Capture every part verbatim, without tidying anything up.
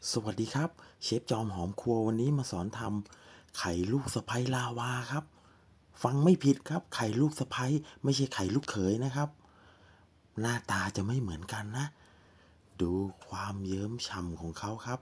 สวัสดีครับเชฟจอมหอมครัววันนี้มาสอนทำไข่ลูกสะใภ้ลาวาครับฟังไม่ผิดครับไข่ลูกสะใภ้ไม่ใช่ไข่ลูกเขยนะครับหน้าตาจะไม่เหมือนกันนะดูความเยิ้มฉ่ำของเขาครับ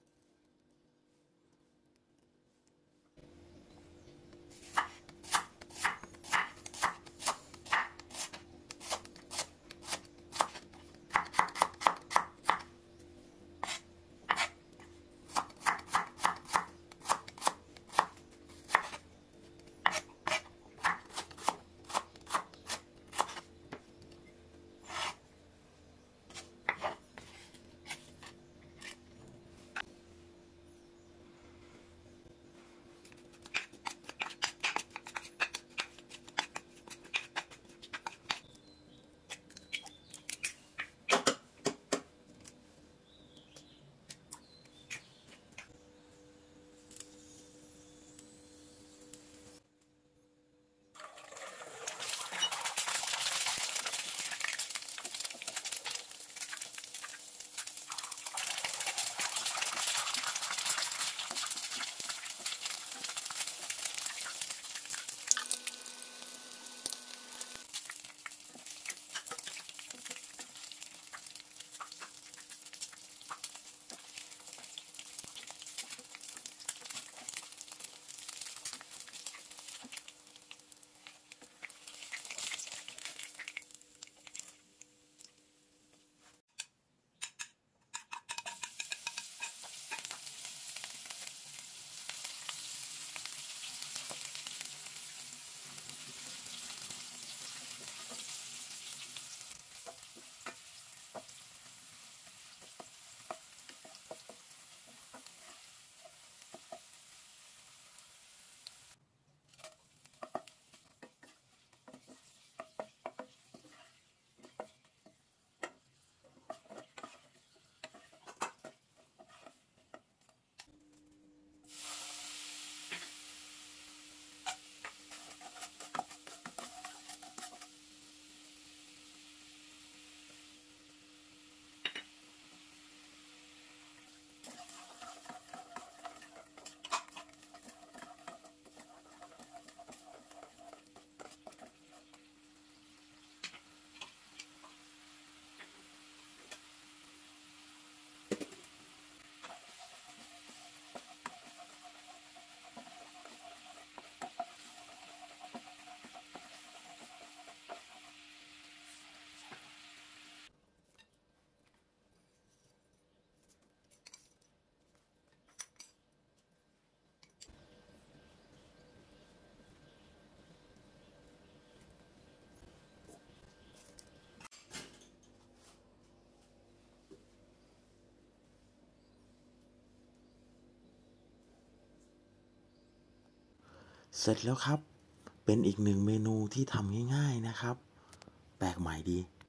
เสร็จแล้วครับเป็นอีกหนึ่งเมนูที่ทำง่ายๆนะครับแปลกใหม่ดี